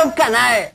o canal.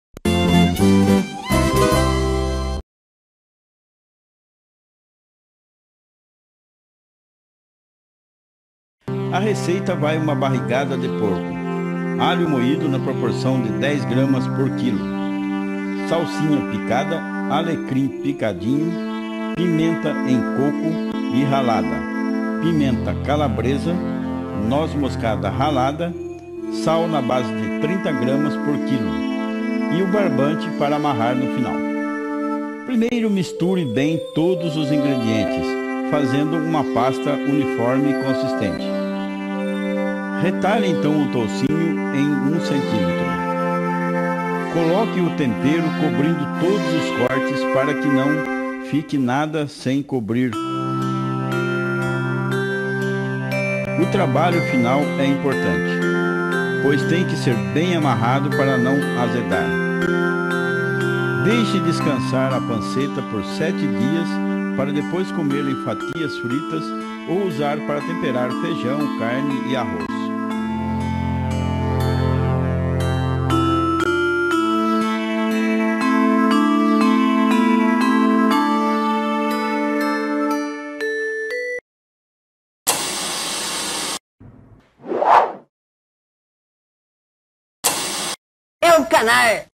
A receita vai uma barrigada de porco, alho moído na proporção de 10 gramas por quilo, salsinha picada, alecrim picadinho, pimenta em coco e ralada, pimenta calabresa, noz moscada ralada, sal na base de 30 gramas por quilo e o barbante para amarrar no final. Primeiro misture bem todos os ingredientes, fazendo uma pasta uniforme e consistente. Retalhe então o toucinho em 1 centímetro. Coloque o tempero cobrindo todos os cortes para que não fique nada sem cobrir. O trabalho final é importante, pois tem que ser bem amarrado para não azedar. Deixe descansar a panceta por 7 dias para depois comer em fatias fritas ou usar para temperar feijão, carne e arroz. É o canal.